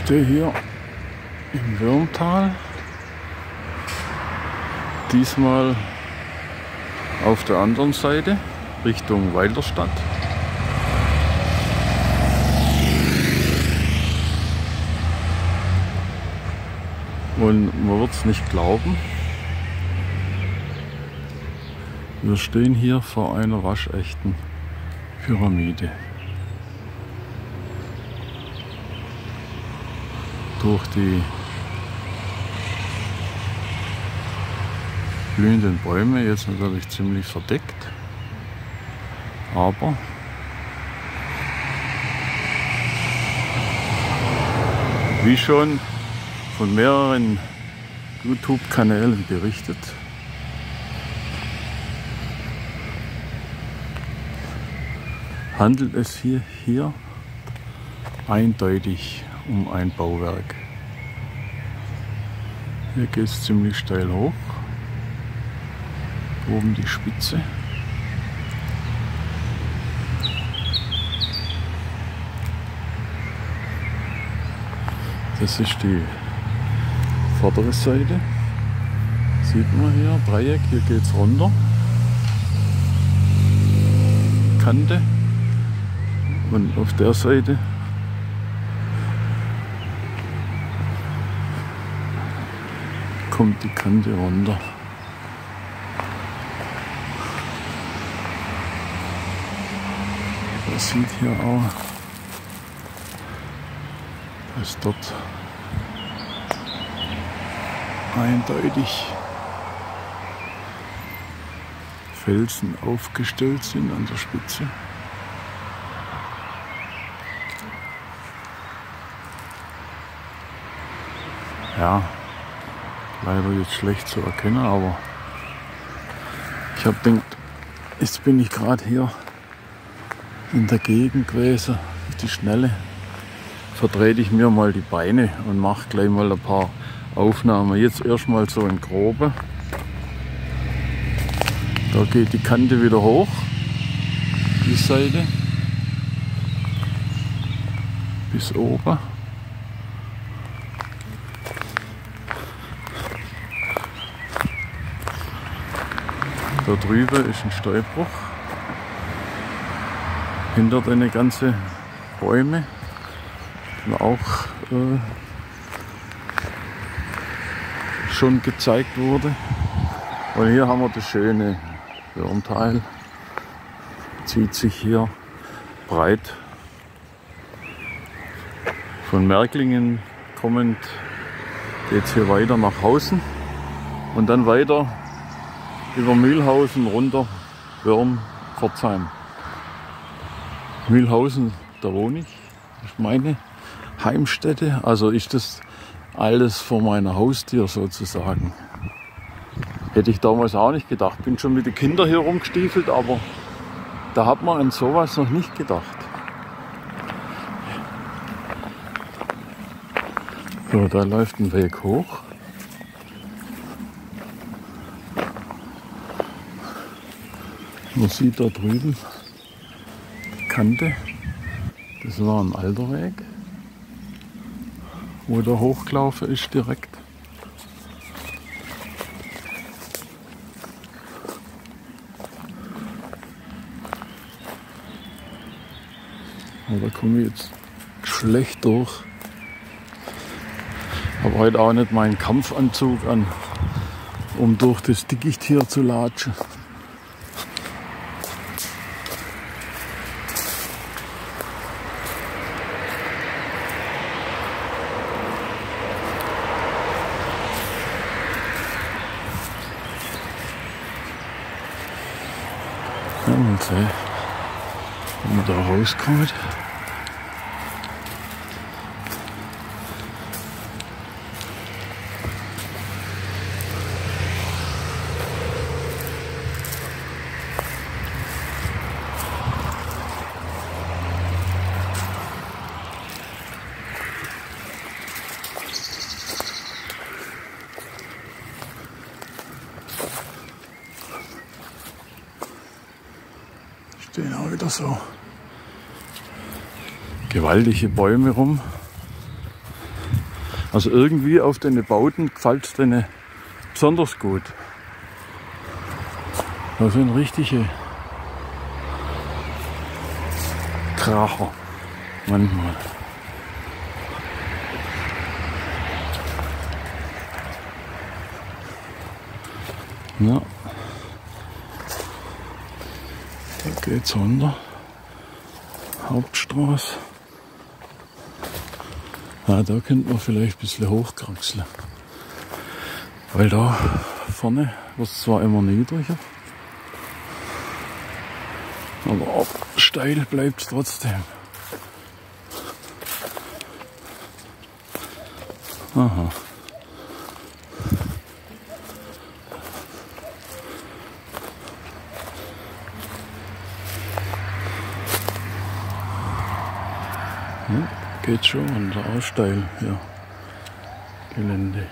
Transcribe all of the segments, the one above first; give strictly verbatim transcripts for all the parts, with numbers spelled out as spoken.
stehe hier im Würmtal, diesmal auf der anderen Seite Richtung Weilerstadt. Und man wird es nicht glauben, wir stehen hier vor einer waschechten Pyramide. Durch die blühenden Bäume jetzt natürlich ziemlich verdeckt, aber wie schon von mehreren YouTube-Kanälen berichtet, handelt es hier, hier eindeutig um ein Bauwerk. Hier geht es ziemlich steil hoch, oben die Spitze. Das ist die vordere Seite, sieht man hier, Dreieck, hier geht es runter, Kante, und auf der Seite kommt die Kante runter. Man sieht hier auch, dass dort eindeutig Felsen aufgestellt sind an der Spitze. Ja, leider jetzt schlecht zu erkennen, aber ich habe gedacht, jetzt bin ich gerade hier in der Gegend gewesen, auf die Schnelle, verdrehe ich mir mal die Beine und mache gleich mal ein paar Aufnahmen. Jetzt erstmal so in Grobe. Da geht die Kante wieder hoch, die Seite, bis oben. Da drüben ist ein Steinbruch. Hinter den ganzen Bäume, die auch äh, schon gezeigt wurde. Und hier haben wir das schöne Würmtal. Zieht sich hier breit. Von Märklingen kommend geht es hier weiter nach Hausen und dann weiter über Mühlhausen runter, Würm, Pforzheim. Mühlhausen, da wohne ich, das ist meine Heimstätte, also ist das alles vor meiner Haustür sozusagen. Hätte ich damals auch nicht gedacht. Bin schon mit den Kindern hier rumgestiefelt, aber da hat man an sowas noch nicht gedacht. So, da läuft ein Weg hoch. Man sieht da drüben die Kante. Das war ein alter Weg, wo der hochgelaufen ist direkt. Aber da komme ich jetzt schlecht durch. Ich habe heute auch nicht meinen Kampfanzug an, um durch das Dickicht hier zu latschen. Ja, mal sehen, wenn man da rauskommt. Stehen auch wieder so gewaltige Bäume rum. Also irgendwie auf den Bauten gefällt es denen besonders gut. Da sind richtige Kracher manchmal. Ja. Da geht's runter. Hauptstraße. Ja, da könnte man vielleicht ein bisschen hochkraxeln. Weil da vorne wird es zwar immer niedriger, aber steil bleibt es trotzdem. Aha. Ja, geht schon und auch steil hier. Gelände.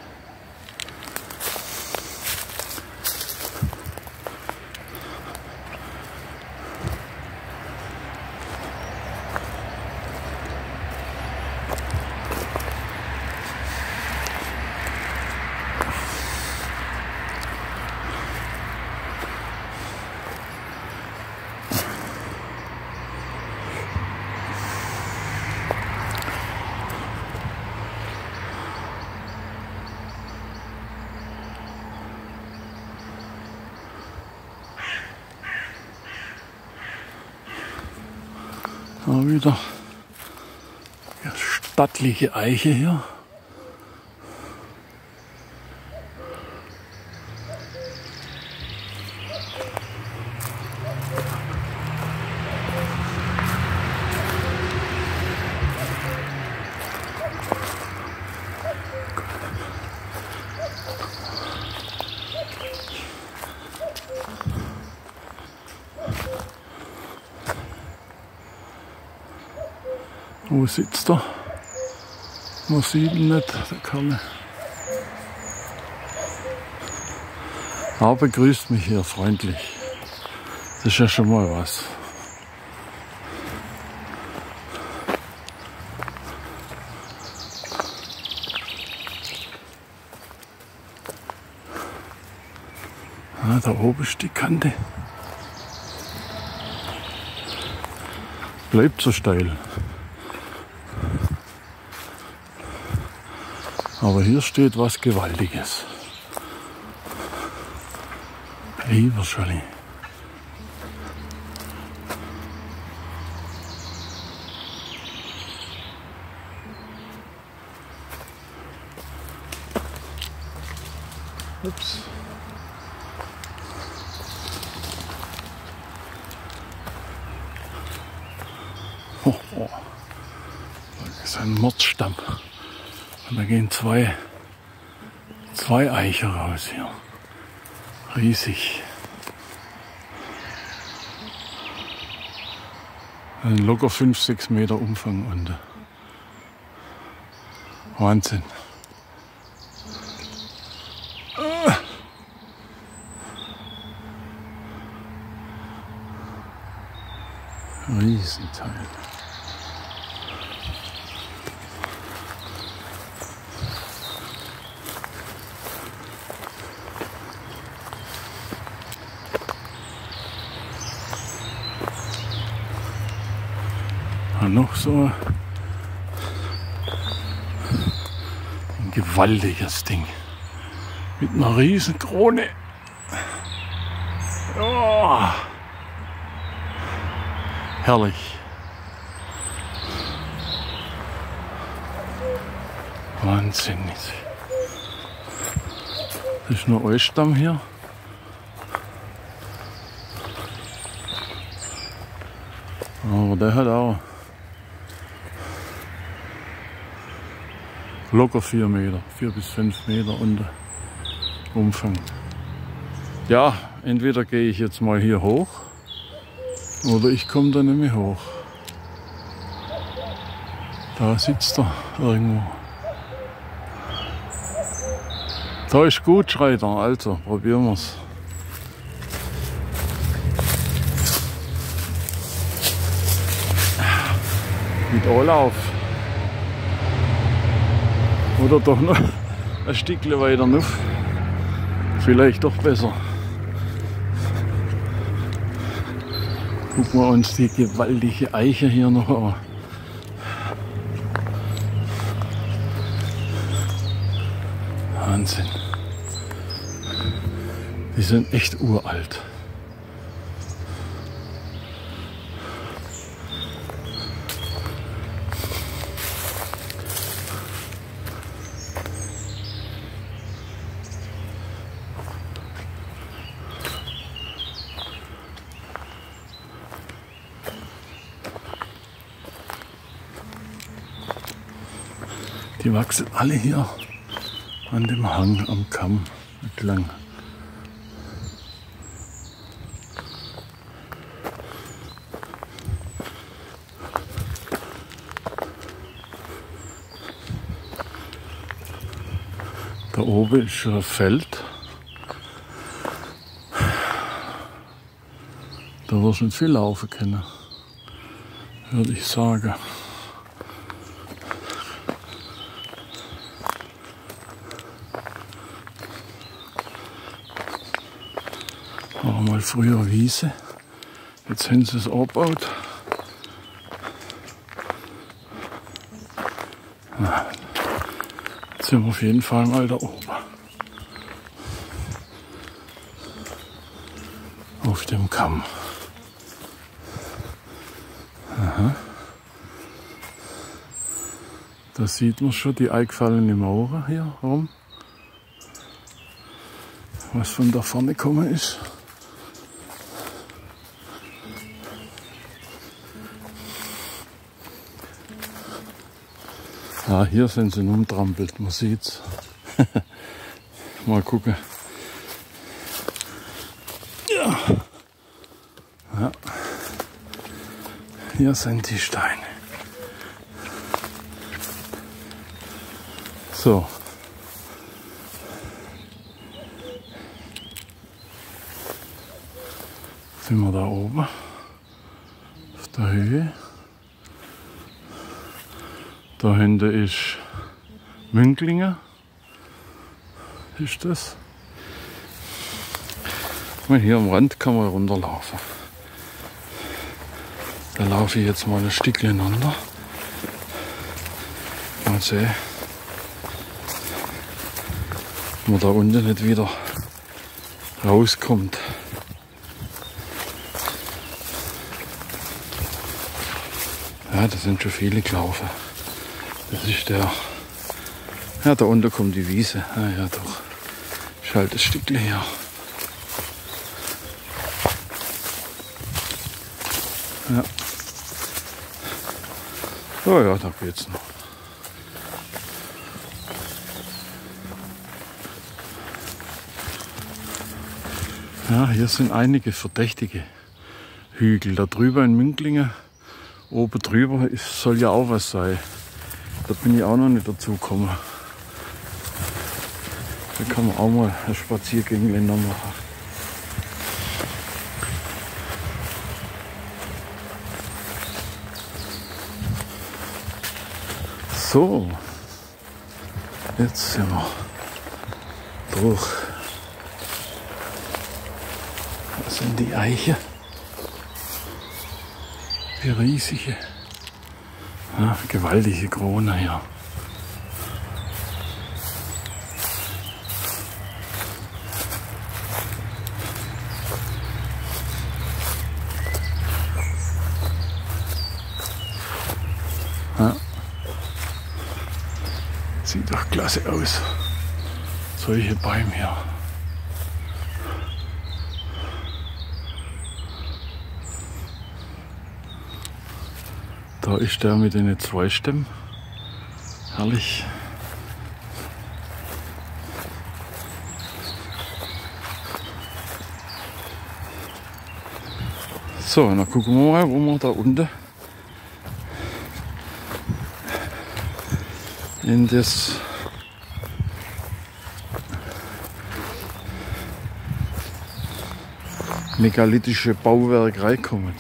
Da wieder eine stattliche Eiche hier. Wo sitzt er? Man sieht ihn nicht, der Kerl. Aber begrüßt mich hier freundlich. Das ist ja schon mal was. Ah, da oben ist die Kante. Bleibt so steil. Aber hier steht was Gewaltiges. Lieber Scholli. Ups. Oh, oh. Das ist ein Mordsstamm. Und da gehen zwei, zwei Eicher raus hier. Riesig. Ein locker fünf, sechs Meter Umfang und Wahnsinn. Riesenteil. Noch so ein gewaltiges Ding mit einer riesen Krone. Oh, herrlich. Wahnsinn. Das ist nur Eusstamm hier. Aber der hat auch locker vier Meter, vier bis fünf Meter unter Umfang. Ja, entweder gehe ich jetzt mal hier hoch oder ich komme da nicht mehr hoch. Da sitzt er irgendwo. Da ist gut, schreit er. Also, probieren wir es. Mit Anlauf. Oder doch noch ein Stückchen weiter rauf. Vielleicht doch besser. Gucken wir uns die gewaltige Eiche hier noch an. Wahnsinn. Die sind echt uralt. Die wachsen alle hier an dem Hang am Kamm entlang. Da oben ist schon ein Feld. Da wirst du nicht viel laufen können, würde ich sagen. War mal früher Wiese, jetzt haben sie es angebaut. Jetzt sind wir auf jeden Fall mal da oben. Auf dem Kamm. Aha. Da sieht man schon die eingefallene Mauer hier rum. Was von da vorne gekommen ist. Ja, hier sind sie umtrampelt, man sieht's. Mal gucken. Ja. Ja. Hier sind die Steine. So. Sind wir da oben auf der Höhe. Da hinten ist Münklingen. Ist das? Und hier am Rand kann man runterlaufen. Da laufe ich jetzt mal ein Stückchen runter. Mal sehen, ob man da unten nicht wieder rauskommt. Ja, da sind schon viele gelaufen. Das ist der. Ja, da unten kommt die Wiese. Ah, ja, doch. Ist halt ein Stückchen her. Ja. Oh ja, da geht's noch. Ja, hier sind einige verdächtige Hügel. Da drüber in Münklingen, oben drüber ist, soll ja auch was sein. Da bin ich auch noch nicht dazu gekommen. Da kann man auch mal ein Spaziergängchen machen. So, jetzt sind wir durch. Das sind die Eiche. Die riesige. Ja, gewaltige Krone hier. Ja. Sieht doch klasse aus. Solche Bäume hier. Da ist der mit den zwei Stämmen. Herrlich. So, dann gucken wir mal, wo wir da unten in das megalithische Bauwerk reinkommen.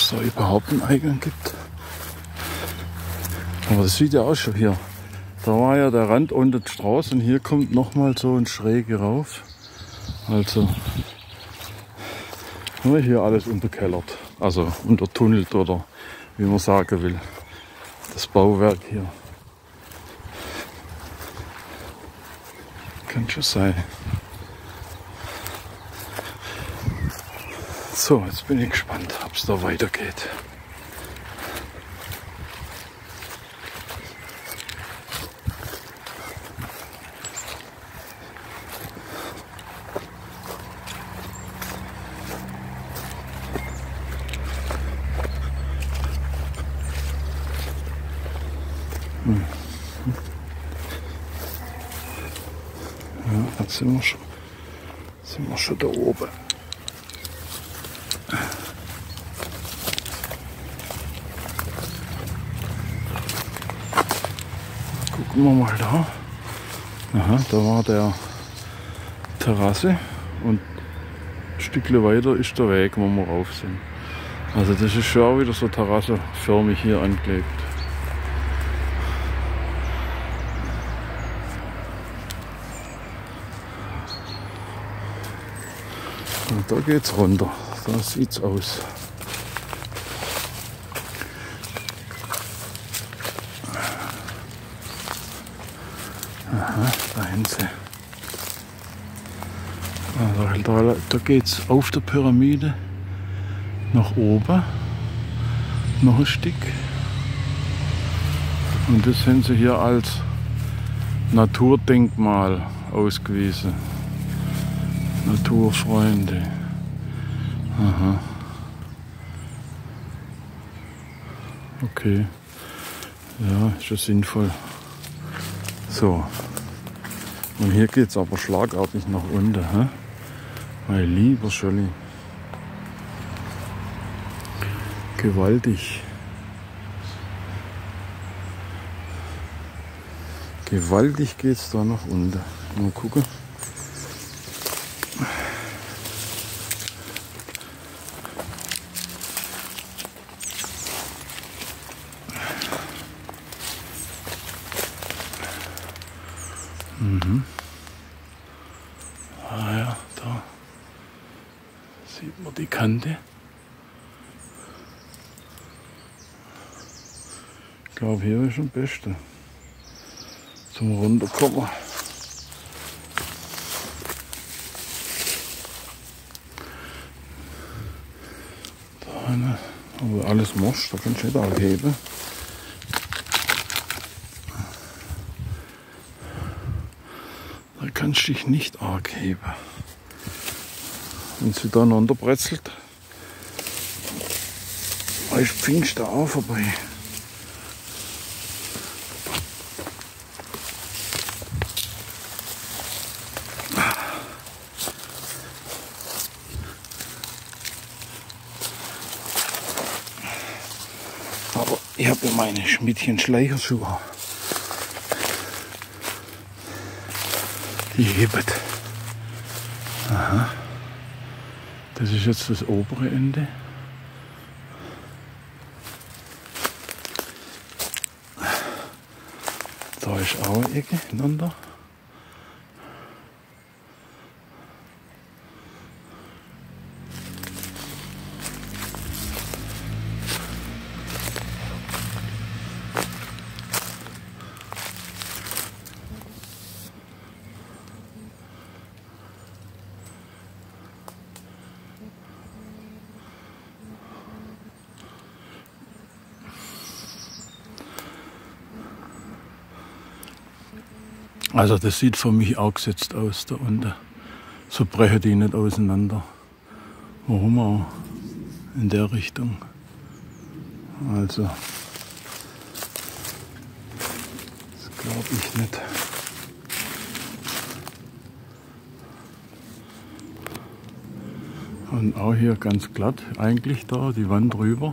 es da überhaupt einen Eingang gibt. Aber das sieht ja auch schon hier. Da war ja der Rand unter der Straße und hier kommt nochmal so ein Schräge rauf. Also haben wir hier alles unterkellert. Also untertunnelt oder wie man sagen will. Das Bauwerk hier. Kann schon sein. So, jetzt bin ich gespannt, ob es da weitergeht. Hm. Ja, jetzt sind wir schon, sind wir schon da oben. Gucken wir mal da. Aha, da war der Terrasse und ein Stückchen weiter ist der Weg, wo wir rauf sind. Also das ist schon auch wieder so terrassenförmig hier angelegt. Und da geht's runter. Da sieht's aus. Aha, da hinten. Also, da, da geht's auf der Pyramide nach oben. Noch ein Stück. Und das sind sie hier als Naturdenkmal ausgewiesen. Naturfreunde. Aha. Okay. Ja, ist schon sinnvoll. So. Und hier geht es aber schlagartig nach unten. Hä? Mein lieber Scholli. Gewaltig. Gewaltig geht es da nach unten. Mal gucken. Mhm. Ah ja, da sieht man die Kante. Ich glaube, hier ist am besten zum Runterkommen. Da eine, aber alles Mosch, da kannst du nicht aufheben. Da kannst du dich nicht arg heben. Wenn sie da einander brezelt, ist Pfingst da auch vorbei. Aber ich habe ja meine Schmidtchen-Schleicherschuhe. Die hebt. Aha. Das ist jetzt das obere Ende. Da ist auch eine Ecke ineinander. Also das sieht für mich auch gesetzt aus da unten. So brechen die nicht auseinander. Warum auch? In der Richtung. Also, das glaube ich nicht. Und auch hier ganz glatt eigentlich da, die Wand drüber.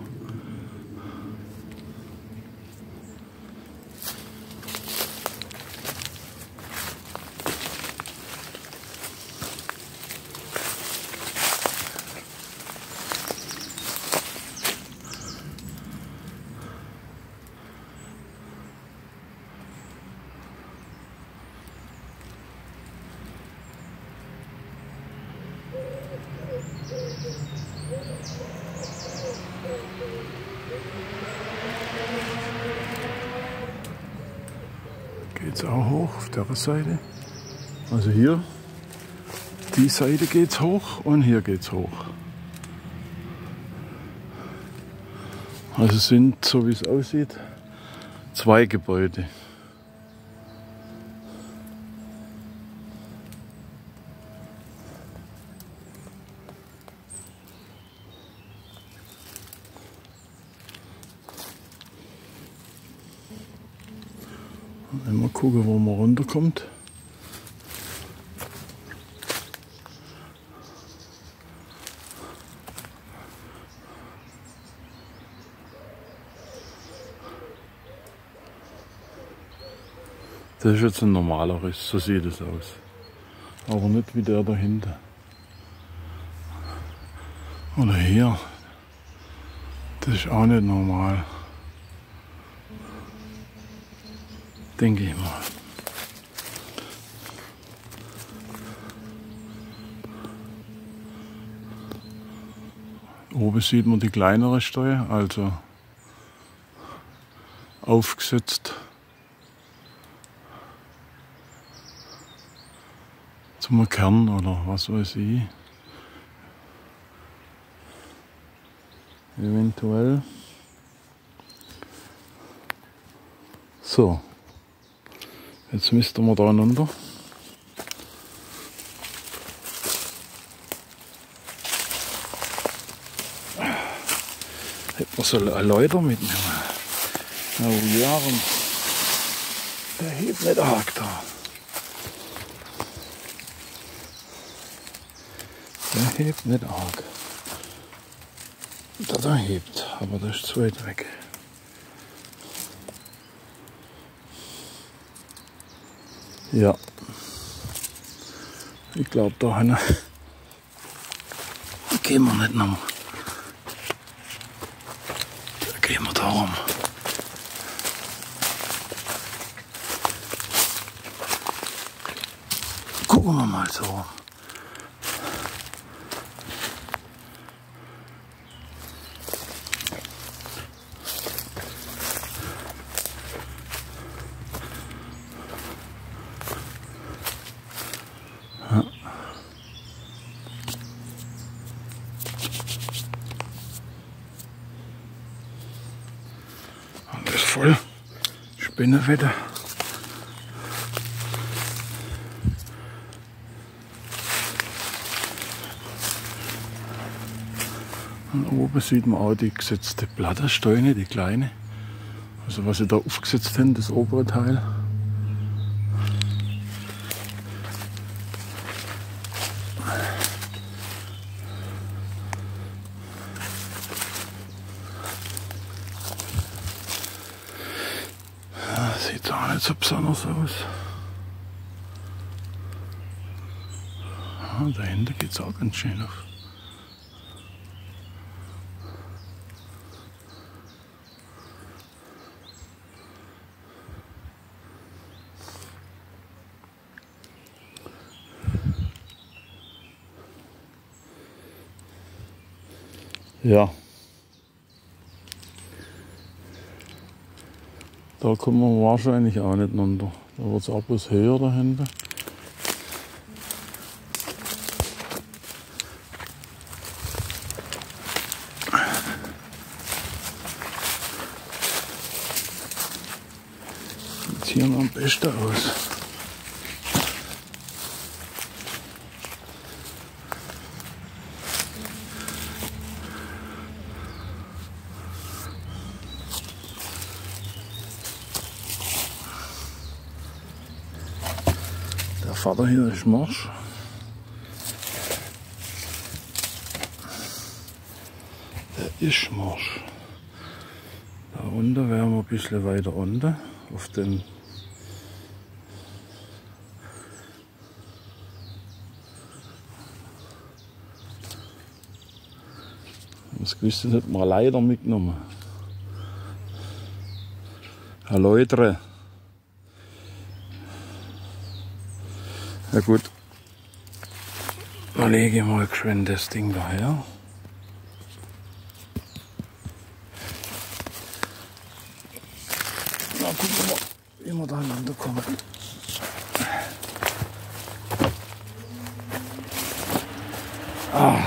Geht es auch hoch auf der Seite. Also hier, die Seite geht es hoch und hier geht es hoch. Also es sind, so wie es aussieht, zwei Gebäude. Mal gucken, wo man runterkommt. Das ist jetzt ein normaler Riss, so sieht es aus. Aber nicht wie der dahinter. Oder hier. Das ist auch nicht normal. Denke ich mal. Oben sieht man die kleinere Steuer, also aufgesetzt zum Kern oder was weiß ich. Eventuell. So. Jetzt müssten wir da runter. Hätte man so eine Leiter mitnehmen. Oh ja, der hebt nicht arg da. Der hebt nicht arg. Der da hebt, aber das ist zu weit weg. Ja, ich glaube, da hinten gehen wir nicht noch. Da gehen wir da rum. Gucken wir mal so. Voll Spinnenwetter. Und oben sieht man auch die gesetzte Blattersteine, die kleine. Also was sie da aufgesetzt haben, das obere Teil. Sieht auch nicht so besonders aus. Ah, dahinter geht es auch ganz schön auf. Ja. Da kommen wir wahrscheinlich auch nicht runter. Da wird es auch bloß höher dahinter. Sieht hier noch am besten aus. Der Vater hier ist morsch. Der ist morsch. Da unten wären wir ein bisschen weiter unten auf den das gewusst, das hat man leider mitgenommen. Hallo Leute. Ja gut, Da lege ich mal geschwind das Ding daher. Na, gucken wir mal, wie wir da hinunter kommen. Ah.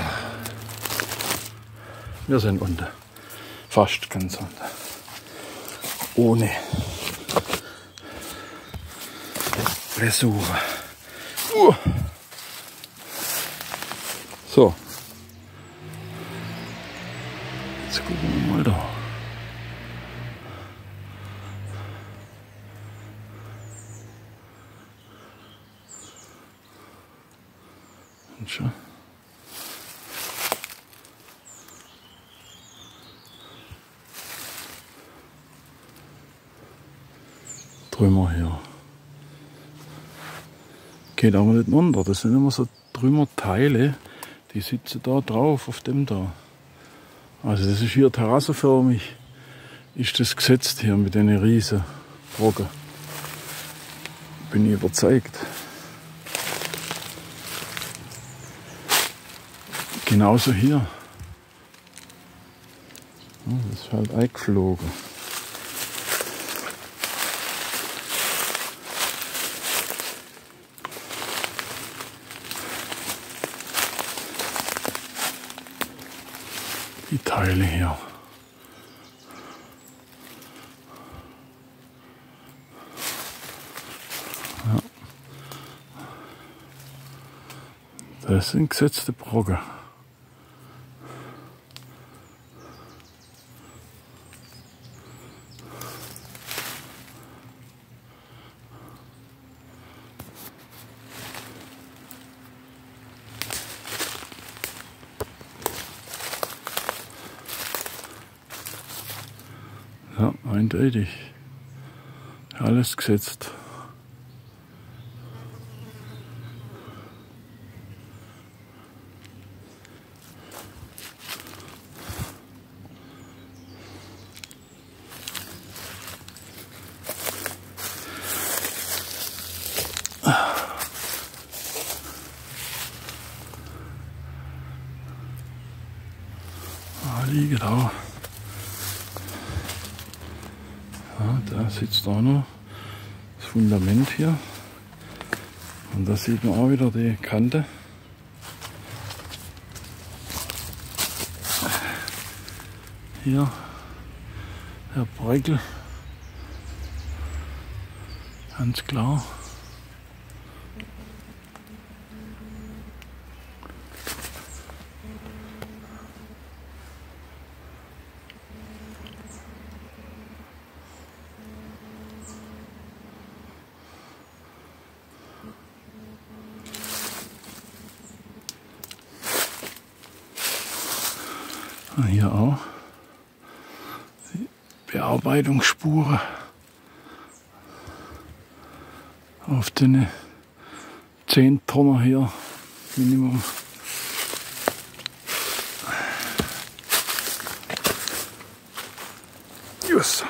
Wir sind unten. Fast ganz unten. Ohne Blessure. Uh. So. Jetzt gucken wir mal da. Und schon. Trümmer hier. Geht aber nicht runter. Das sind immer so Trümmerteile, die sitzen da drauf, auf dem da. Also das ist hier terrassenförmig, ist das gesetzt hier mit den riesen Brocken. Bin ich überzeugt. Genauso hier. Das ist halt eingeflogen. Die Teile hier. Ja. Das sind gesetzte Brocken. Ja, eindeutig. Alles gesetzt. Ah, liegt auch. Ja, da sitzt auch noch das Fundament hier. Und da sieht man auch wieder die Kante. Hier, Herr Bräukel. Ganz klar. Hier auch die Bearbeitungsspuren auf den zehn Tonner hier Minimum. Yes.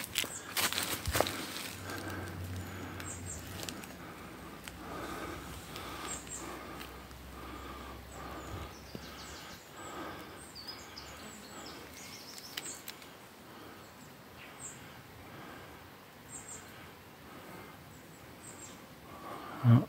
Ja.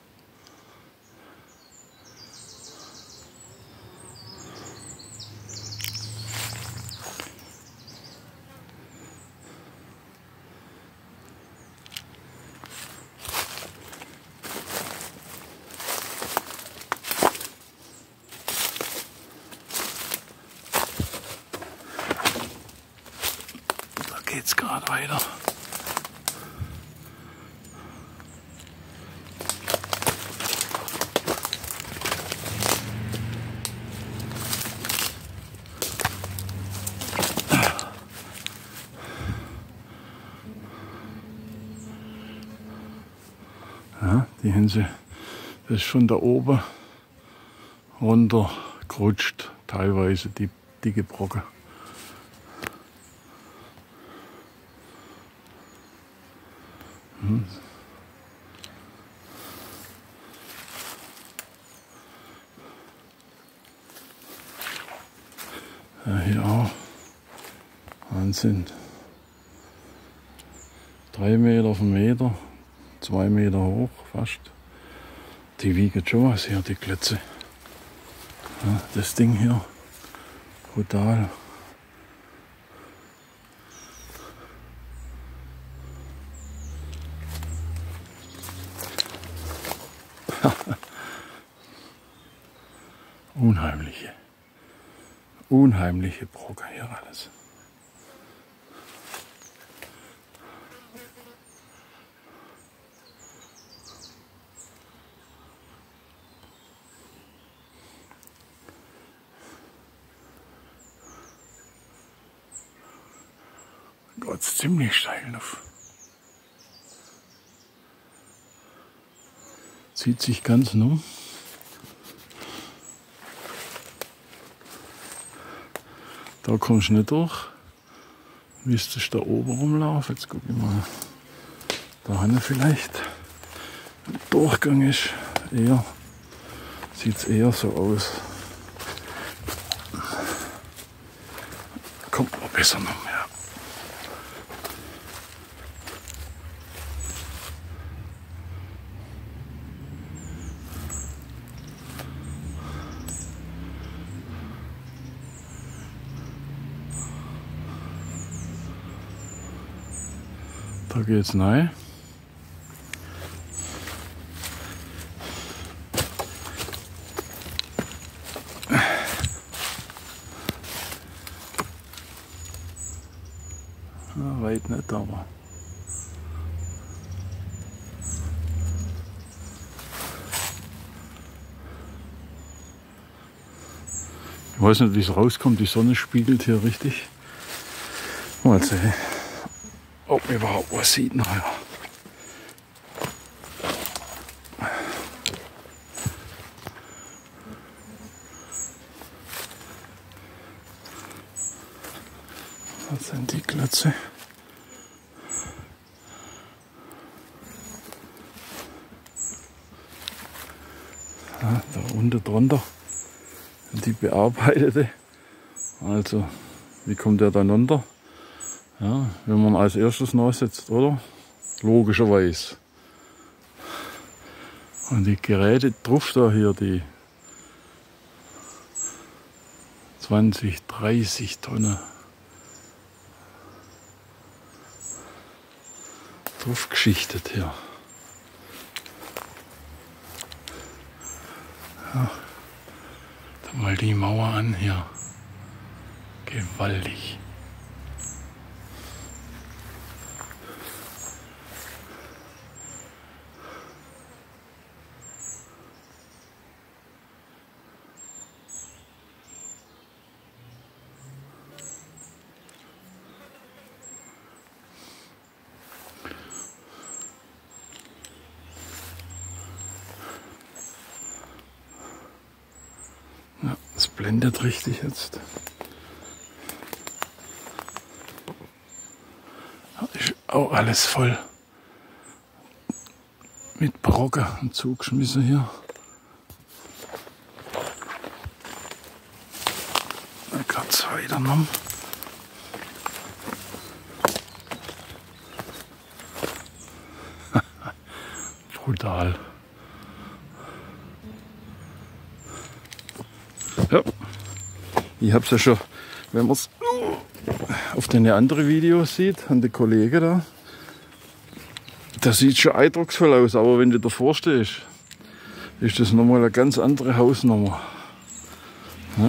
Da geht's gerade weiter. Ja, die Hänse, das ist schon da oben runter gerutscht, teilweise die dicke Brocken. Hm. Ja, hier auch. Wahnsinn. Drei Meter auf einen Meter, zwei Meter hoch fast. Die wiegen schon was hier, die Klötze. Ja, das Ding hier, brutal. Unheimliche, unheimliche Brocken hier alles. Geht's ziemlich steil auf. Zieht sich ganz nur. Da kommst du nicht durch. Müsstest du da oben rumlaufen. Jetzt gucke ich mal. Da hinten vielleicht. Ein Durchgang ist eher. Sieht es eher so aus. Kommt noch besser noch mehr. Da geht's rein. Ja, weit nicht, aber ich weiß nicht, wie es rauskommt. Die Sonne spiegelt hier richtig. Mal sehen, ob man überhaupt was sieht nachher. Das sind die Klötze. Ja, da unten drunter die bearbeitete. Also, wie kommt der dann runter? Ja, wenn man als erstes nachsetzt, oder? Logischerweise. Und die Geräte drauf da hier, die zwanzig, dreißig Tonnen drauf geschichtet hier. Ja, da mal die Mauer an hier. Gewaltig. Ja, es blendet richtig jetzt. Ist auch alles voll mit Brocken und zugeschmissen hier. Dann kann es weiter noch. Brutal. Ja, ich habe es ja schon, wenn man es auf den anderen Videos sieht, an den Kollegen da, das sieht schon eindrucksvoll aus, aber wenn du davor stehst, ist das nochmal eine ganz andere Hausnummer. Ja.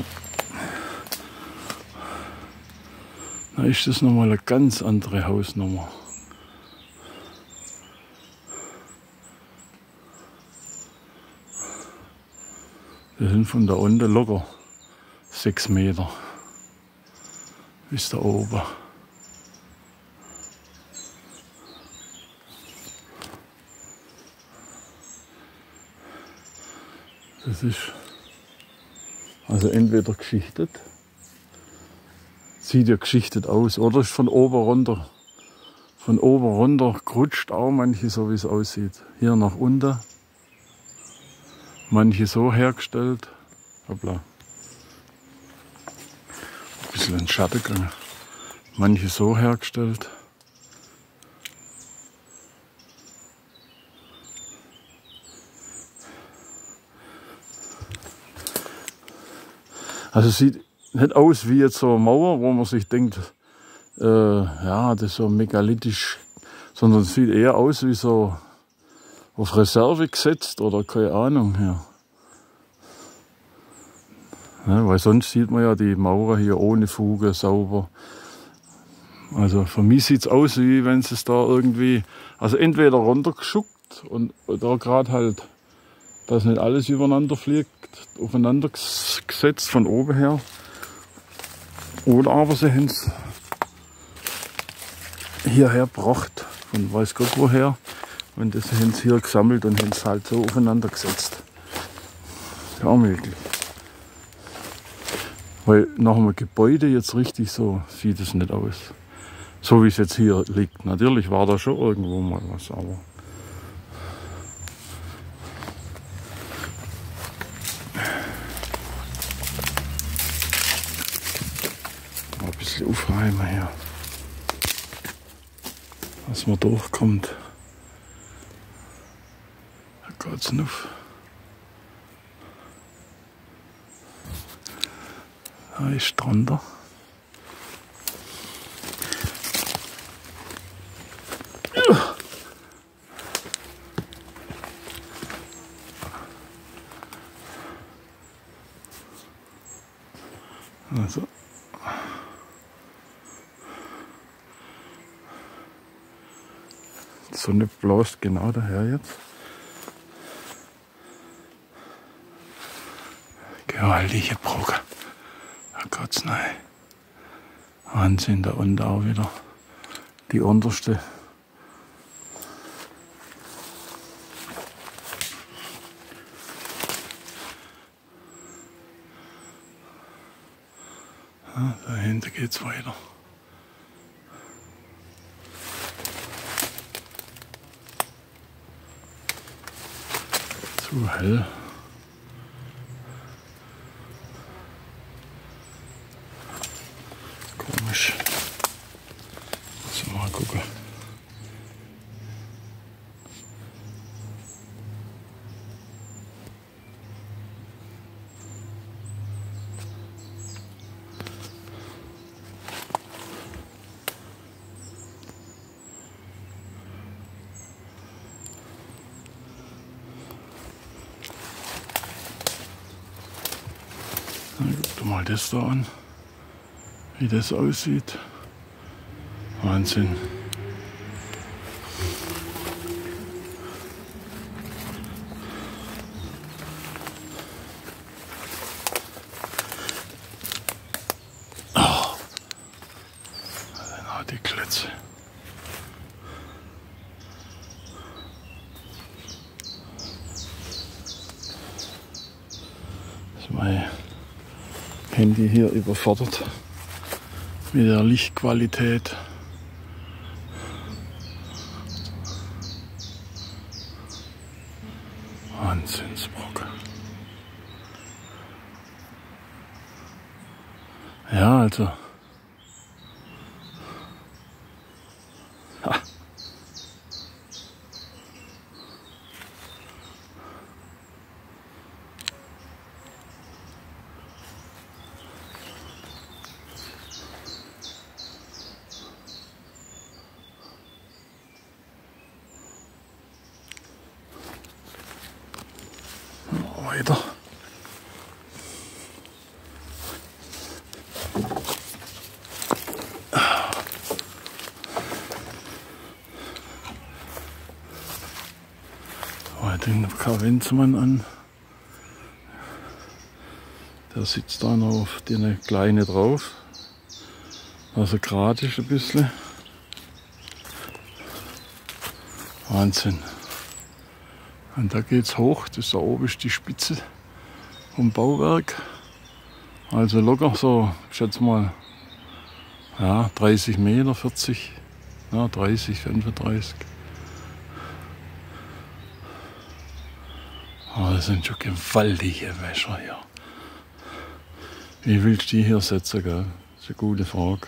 Da ist das nochmal eine ganz andere Hausnummer. Wir sind von da unten locker sechs Meter bis da oben. Das ist also entweder geschichtet, sieht ja geschichtet aus, oder ist von oben runter. Von oben runter gerutscht auch manche, so wie es aussieht. Hier nach unten. Manche so hergestellt. Hoppla. bisschen in den Schatten gegangen. Manche so hergestellt. Also es sieht nicht aus wie jetzt so eine Mauer, wo man sich denkt, äh, ja, das ist so megalithisch, sondern es sieht eher aus wie so auf Reserve gesetzt oder keine Ahnung. Ja. Ja, weil sonst sieht man ja die Mauer hier ohne Fuge, sauber. Also für mich sieht es aus, wie wenn es da irgendwie, also entweder runtergeschuckt und da gerade halt, dass nicht alles übereinander fliegt, aufeinander gesetzt von oben her. Oder aber sie haben es hierher gebracht, von weiß Gott woher. Und das haben sie hier gesammelt und haben es halt so aufeinander gesetzt. Ja, möglich. Weil nach einem Gebäude jetzt richtig so sieht es nicht aus. So wie es jetzt hier liegt. Natürlich war da schon irgendwo mal was, aber mal ein bisschen aufräumen hier, dass man durchkommt. Da geht's auf. Da ist drunter. Also. Die Sonne bläst genau daher jetzt. Gewaltige Brücke. Da geht's rein. Wahnsinn, da unten auch wieder die unterste. Ja, da hinten geht's weiter. Zu hell. Komisch. Muss mal gucken. Dann guck dir mal das da an, wie das aussieht. Wahnsinn. Oh. Die Klötze. Das ist mein Handy hier überfordert mit der Lichtqualität. Wahnsinnsbrock. Ja, also. Ha. Weiter. Den Karwenzmann an. Der sitzt da noch auf die Kleine drauf. Also gerade ist ein bisschen. Wahnsinn. Und da geht's hoch. Das da oben ist die Spitze vom Bauwerk. Also locker so, ich schätze mal, ja, dreißig Meter, vierzig, ja, dreißig, fünfunddreißig. Aber das sind schon gewaltige Wäscher hier. Wie willst du die hier setzen, gell? ist eine gute Frage.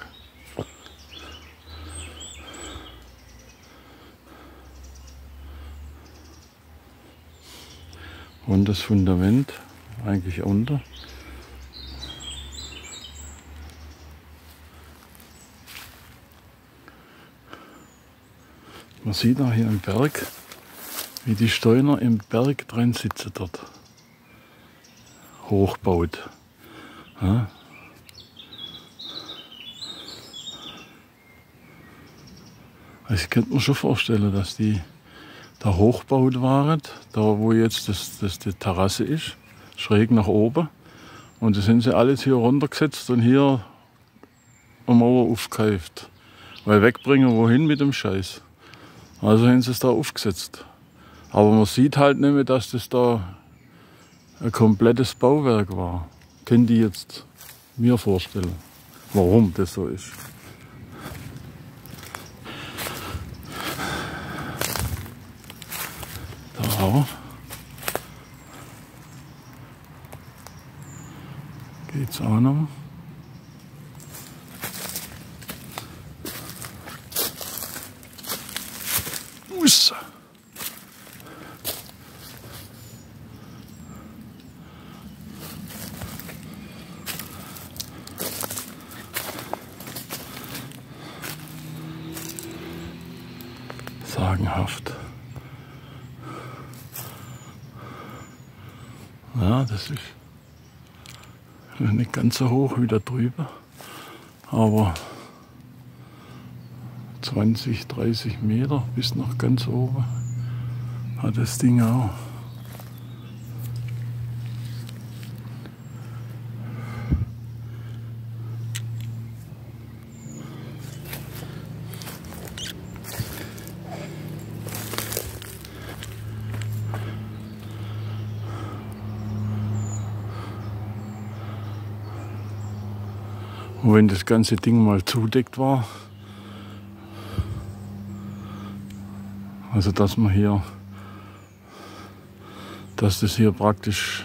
Und das Fundament eigentlich unter. Man sieht auch hier im Berg, wie die Steuner im Berg drin sitzen dort. Hochbaut. Ja. Ich könnte mir schon vorstellen, dass die da hochgebaut waren, da wo jetzt das, das die Terrasse ist, schräg nach oben. Und da sind sie alles hier runtergesetzt und hier am Mauer aufgehäuft. Weil wegbringen, wohin mit dem Scheiß. Also haben sie es da aufgesetzt. Aber man sieht halt nicht mehr, dass das da ein komplettes Bauwerk war. Können die jetzt mir vorstellen, warum das so ist. Da geht's auch noch. Uss. Sagenhaft. Ja, das ist nicht ganz so hoch wie da drüber, aber zwanzig, dreißig Meter bis nach ganz oben hat das Ding auch. Und wenn das ganze Ding mal zudeckt war, also dass man hier, dass das hier praktisch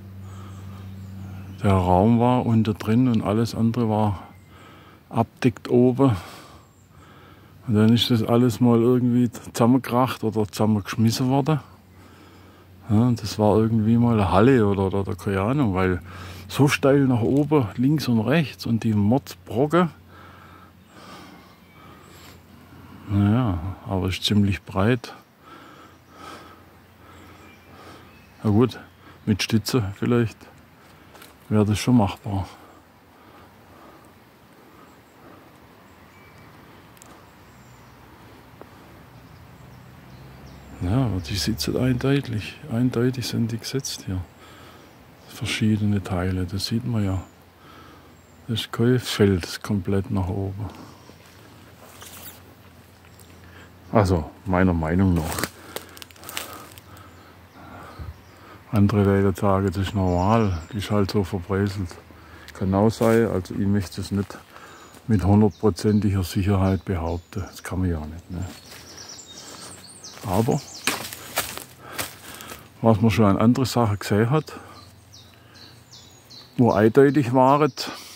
der Raum war unter drin und alles andere war abdeckt oben. Und dann ist das alles mal irgendwie zusammengekracht oder zusammengeschmissen worden. Ja, das war irgendwie mal eine Halle oder, oder, oder keine Ahnung, weil so steil nach oben, links und rechts und die Mordsbrocken. Naja, aber ist ziemlich breit. Na gut, mit Stütze vielleicht wäre das schon machbar. Ja, aber die sitzen eindeutig, eindeutig sind die gesetzt hier. Verschiedene Teile, das sieht man ja. Das ist kein Feld komplett nach oben. Also, meiner Meinung nach. Andere Leute sagen, das ist normal, die ist halt so verbräselt. Kann auch sein, also ich möchte es nicht mit hundertprozentiger Sicherheit behaupten. Das kann man ja nicht. Ne? Aber, was man schon an andere Sachen gesehen hat, wo eindeutig waren,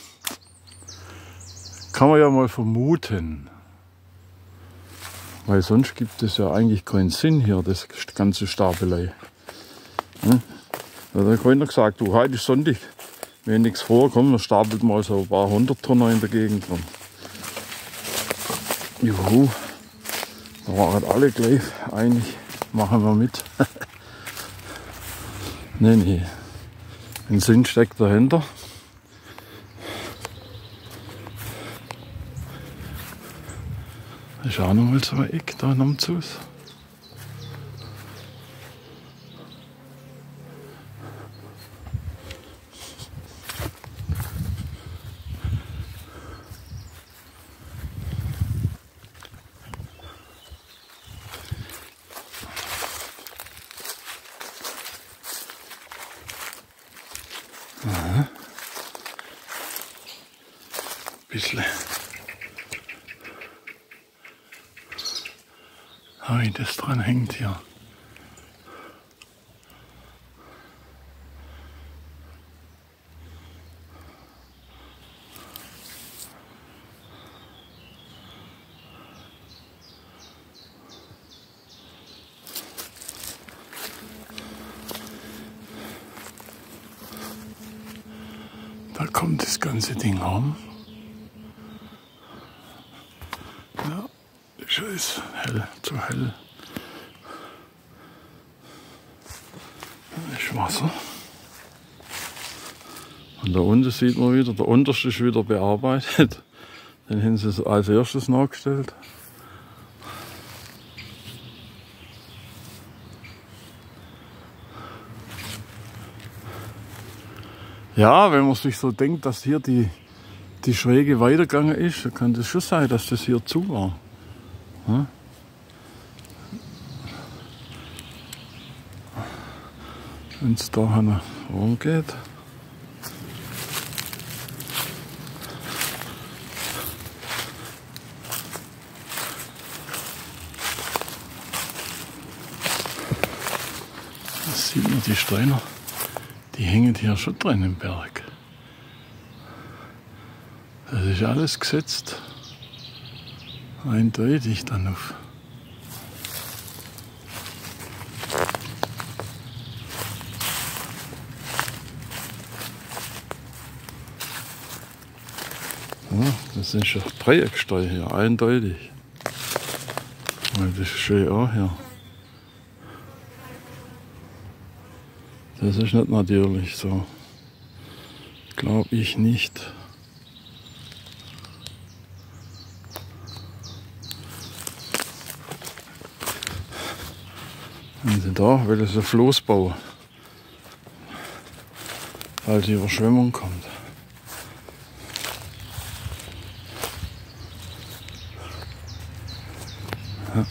kann man ja mal vermuten. Weil sonst gibt es ja eigentlich keinen Sinn hier, das ganze Stapelei. Hm? Da hat keiner gesagt, du, heute ist Sonntag, wenn nichts vorkommt, dann stapelt mal so ein paar hundert Tonner in der Gegend drin. Juhu, da waren alle gleich einig, machen wir mit. Nee, nee. Ein Sinn steckt dahinter. Da ist auch noch mal so ein Eck da am Zus. Aha. Bisschen. Ah, wie das dran hängt hier. Da kommt das ganze Ding rum. Ja, ist alles hell, zu hell. Da ist Wasser. Und da unten sieht man wieder, der unterste ist wieder bearbeitet. Den haben sie als erstes nachgestellt. Ja, wenn man sich so denkt, dass hier die, die Schräge weitergegangen ist, dann kann das schon sein, dass das hier zu war. Ja? Wenn es da rumgeht. Da sieht man die Steine. Die hängen hier schon drin im Berg. Das ist alles gesetzt. Eindeutig dann auf. Ja, das ist ein Dreieckstein hier, eindeutig. Weil das ist schön auch hier. Das ist nicht natürlich so. Glaube ich nicht. Wenn sie da, weil es ein Floßbau, falls die Überschwemmung kommt. Ja.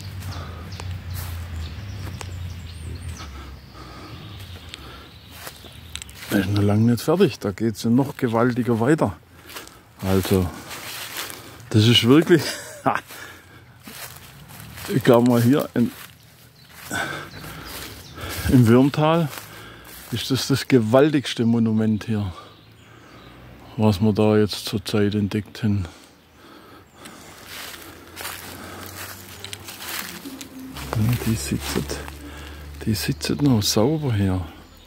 Das ist noch lange nicht fertig, da geht es ja noch gewaltiger weiter. Also, das ist wirklich, ich glaube mal hier in, im Würmtal ist das das gewaltigste Monument hier, was wir da jetzt zurzeit entdeckt haben. Ja, die sitzen, die sitzen noch sauber hier.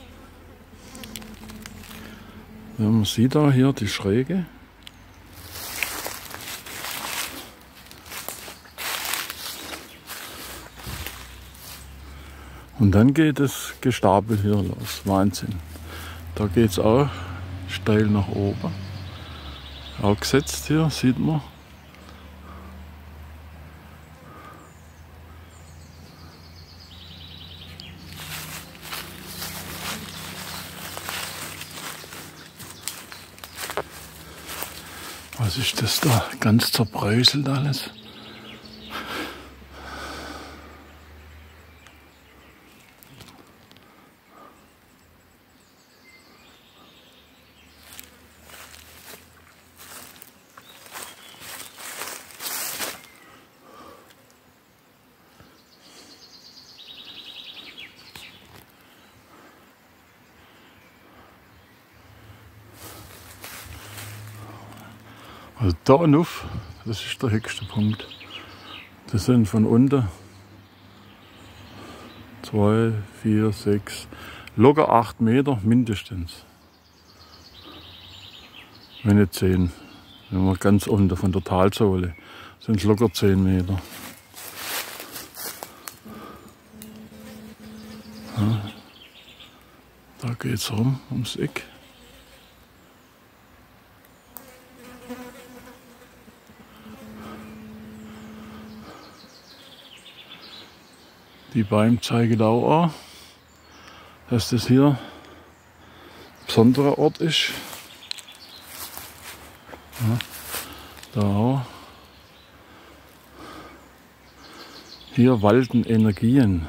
Ja, man sieht da hier die Schräge. Und dann geht das Gestapel hier los. Wahnsinn. Da geht es auch steil nach oben. Auch gesetzt hier, sieht man. Was ist das da? Ganz zerbröselt alles. Also da und auf, das ist der höchste Punkt. Das sind von unten zwei, vier, sechs, locker acht Meter mindestens. Wenn nicht zehn. Wenn wir ganz unten von der Talsohle sind es locker zehn Meter. Ja, da geht es rum ums Eck. Die Beim zeigen auch an, dass das hier ein besonderer Ort ist. Ja, da auch. Hier walten Energien.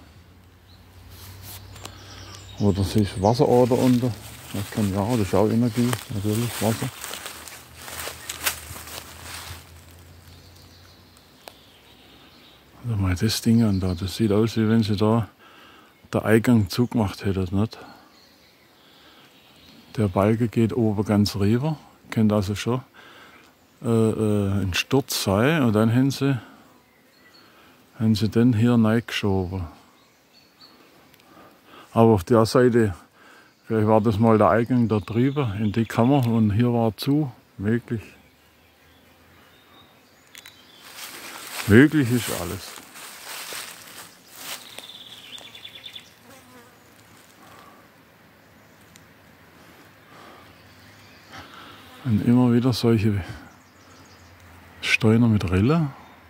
Oder sich Wasserader unter. Das kann ja, das ist auch Energie, natürlich Wasser. Also mal das Ding an da, das sieht aus, wie wenn sie da der Eingang zugemacht hätte, nicht? Der Balken geht oben ganz rüber, könnte also schon äh, äh, ein Sturz sein, und dann haben sie, haben sie den hier reingeschoben. Aber auf der Seite Vielleicht war das mal der Eingang da drüber in die Kammer und hier war zu. Möglich. Möglich ist alles. Und immer wieder solche Steine mit Rille.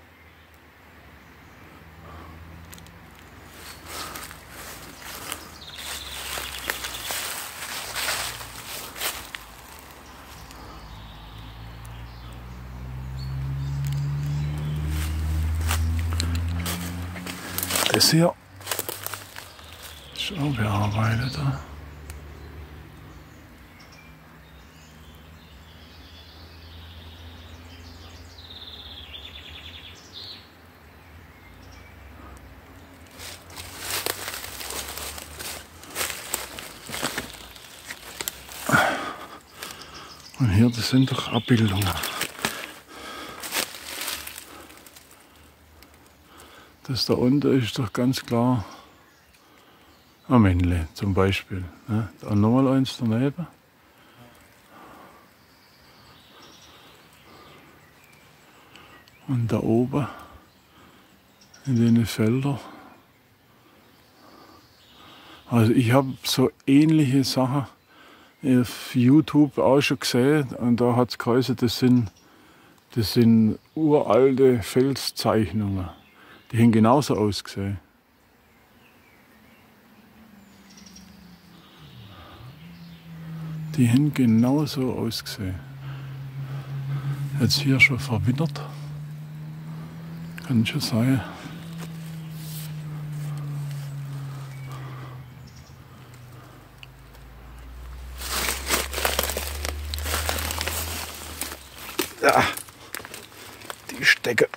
Das hier ist auch bearbeitet. Und hier, das sind doch Abbildungen. Das da unten ist doch ganz klar ein Männle zum Beispiel. Ne? Dann nochmal eins daneben. Und da oben in den Feldern. Also ich habe so ähnliche Sachen auf YouTube auch schon gesehen und da hat es geheißen, das sind, das sind uralte Felszeichnungen. Die haben genauso ausgesehen. Die haben genauso ausgesehen. Jetzt hier schon verwildert. Kann schon sein. Ja, die Stecke.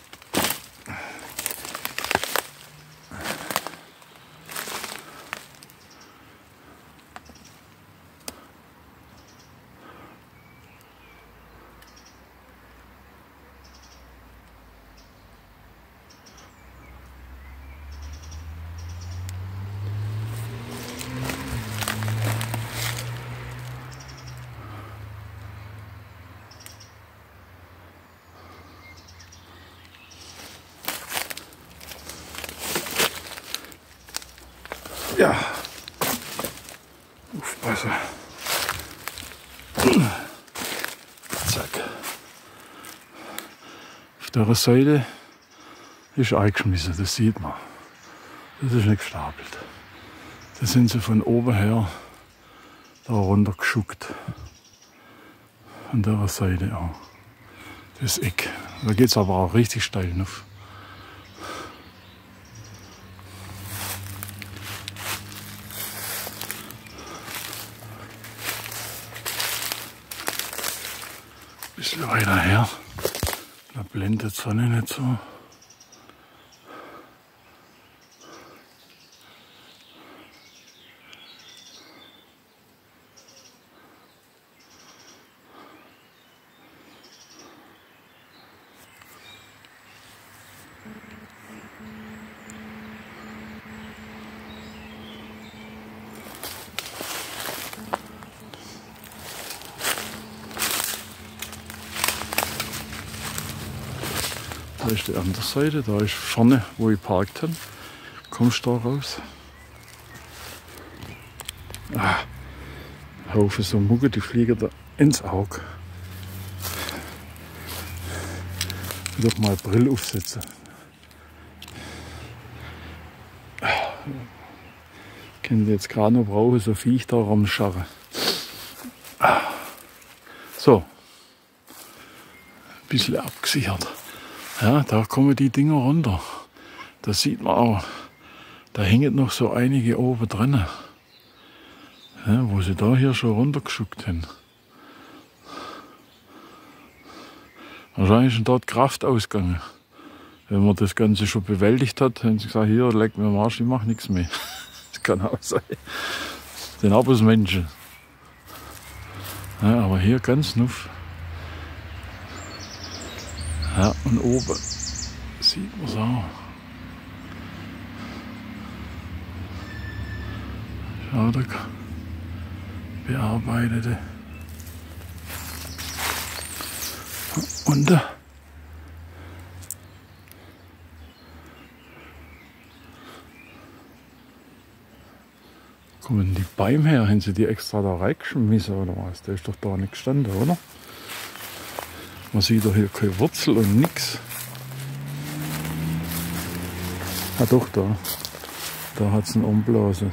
Ja, aufpassen. Zack. Auf der Seite ist eingeschmissen, das sieht man. Das ist nicht gestapelt. Da sind sie von oben her da runter geschuckt. Von der Seite auch. Das Eck. Da geht es aber auch richtig steil auf. Ein bisschen weiter her, da blendet die Sonne nicht so. Da ist die andere Seite, da ist vorne, wo ich parkt habe. Kommst du da raus? Ah, Haufen so Mugge, die fliegen da ins Auge. Ich will doch mal Brille aufsetzen. Ich kann jetzt gerade noch brauchen, so Viech da rumscharren. So, ein bisschen abgesichert. Ja, da kommen die Dinger runter. Das sieht man auch. Da hängen noch so einige oben drin. Ja, wo sie da hier schon runtergeschuckt haben. Wahrscheinlich ist dort Kraft ausgegangen. Wenn man das Ganze schon bewältigt hat, haben sie gesagt, hier, leck mir am Arsch, ich mache nichts mehr. Das kann auch sein. Das sind aber Menschen. Ja, aber hier ganz nuff. Ja, und oben sieht man es auch. Schau, da bearbeitete. Und da kommen die Beine her, haben sie die extra da reingeschmissen oder was? Der ist doch da nicht gestanden, oder? Man sieht doch hier keine Wurzel und nichts. Ah doch, da. Da hat es einen Umblasen.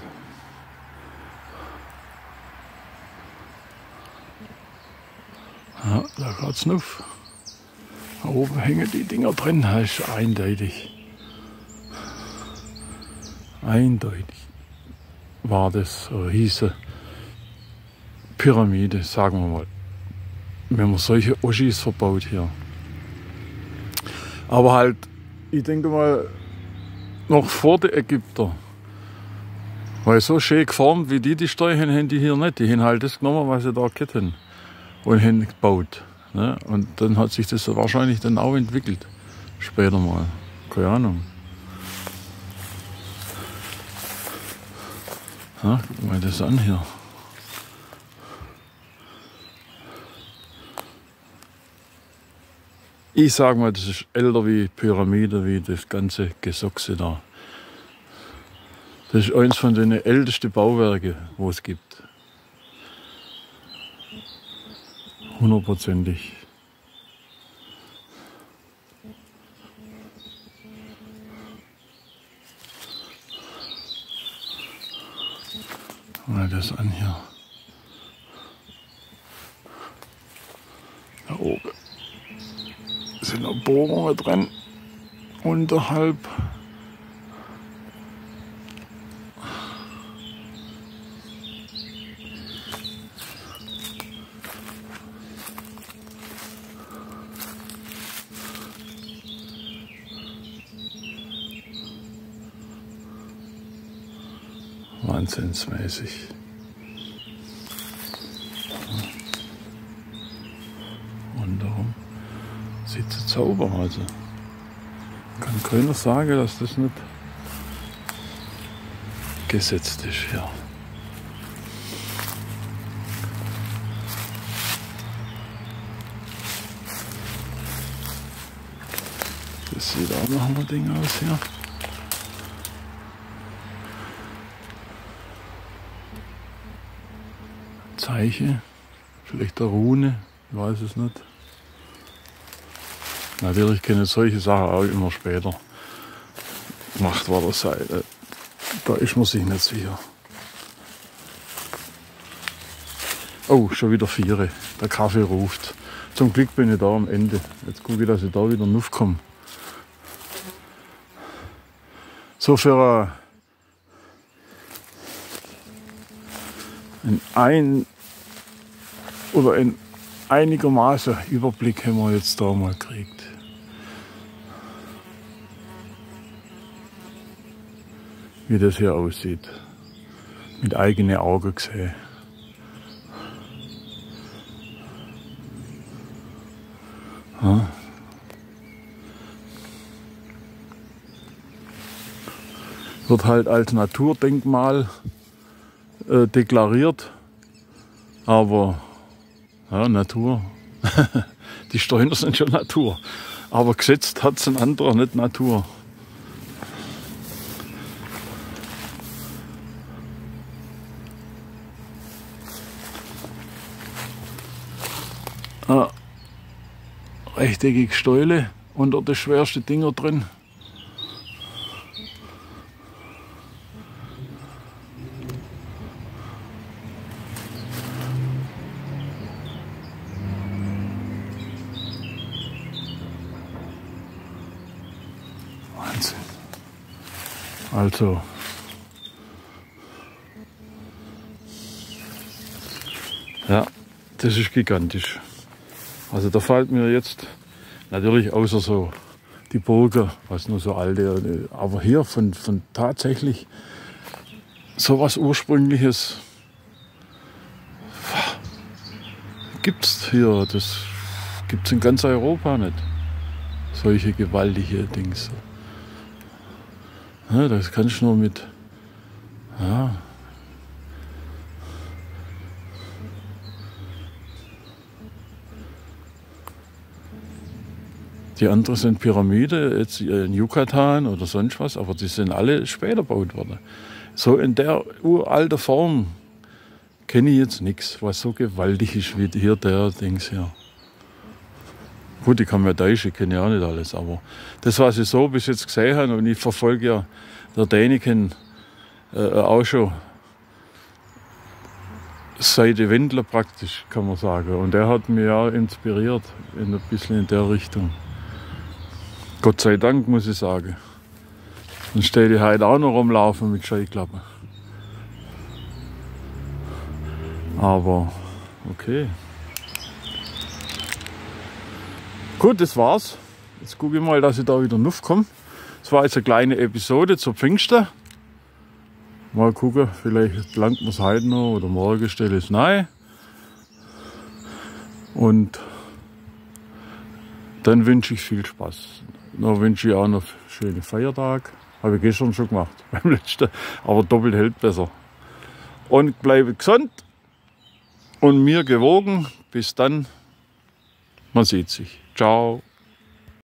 Ja, da geht es auf. Da oben hängen die Dinger drin, das ist eindeutig. Eindeutig war das, oder hieße Pyramide, sagen wir mal. Wenn man solche Oschis verbaut hier. Aber halt, ich denke mal, noch vor den Ägyptern. Weil so schön geformt wie die die Steuer haben, haben die hier nicht. Die haben halt das genommen, was sie da gehabt haben. Und haben gebaut. Ne? Und dann hat sich das wahrscheinlich dann auch entwickelt. Später mal. Keine Ahnung. Ja, guck mal das an hier. Ich sag mal, das ist älter wie Pyramide, wie das ganze Gesochse da. Das ist eines von den ältesten Bauwerken, wo es gibt. Hundertprozentig. Mal das an hier. Da oben sind noch Bohrungen drin. Unterhalb. Wahnsinnsmäßig. Und darum sieht es Zauber. Also kann keiner sagen, dass das nicht gesetzt ist. Ja. Das sieht auch noch ein Ding aus hier. Zeichen, vielleicht eine Rune, ich weiß es nicht. Natürlich können solche Sachen auch immer später gemacht worden sein. Da ist man sich nicht sicher. Oh, schon wieder vier. Der Kaffee ruft. Zum Glück bin ich da am Ende. Jetzt gucke ich, dass ich da wieder raufkomme. So für ein, ein oder ein einigermaßen Überblick haben wir jetzt da mal gekriegt. Wie das hier aussieht. Mit eigenen Augen gesehen. Ja. Wird halt als Naturdenkmal äh, deklariert, aber ja, Natur, die Steine sind schon Natur, aber gesetzt hat es ein anderer, nicht Natur. Ah, rechteckige Stäule unter das schwerste Dinger drin. Wahnsinn. Also ja, das ist gigantisch. Also da fällt mir jetzt natürlich außer so die Burger, was nur so alte, aber hier von, von tatsächlich so was Ursprüngliches gibt's hier. Das gibt's in ganz Europa nicht. Solche gewaltige Dings. Ja, das kannst du nur mit, ja, Die anderen sind Pyramide, jetzt in Yucatan oder sonst was, aber die sind alle später gebaut worden. So in der uralten Form kenne ich jetzt nichts, was so gewaltig ist wie hier der Dings hier. Gut, ich kann mir Deutsch, ich kenne ja auch nicht alles, aber das, was ich so bis jetzt gesehen habe, und ich verfolge ja der Däniken äh, auch schon seit den Wendler praktisch, kann man sagen. Und der hat mich ja inspiriert, in ein bisschen in der Richtung. Gott sei Dank, muss ich sagen. Dann stehe ich heute auch noch rumlaufen mit Scheuklappen. Aber okay. Gut, das war's. Jetzt gucke ich mal, dass ich da wieder raufkomme. Das war jetzt eine kleine Episode zur Pfingsten. Mal gucken, vielleicht langt man es heute noch oder morgen stelle ich es rein. Und dann wünsche ich viel Spaß. Dann wünsche ich auch noch einen schönen Feiertag. Habe ich gestern schon gemacht, beim letzten. Aber doppelt hält besser. Und bleibe gesund und mir gewogen. Bis dann. Man sieht sich. Ciao.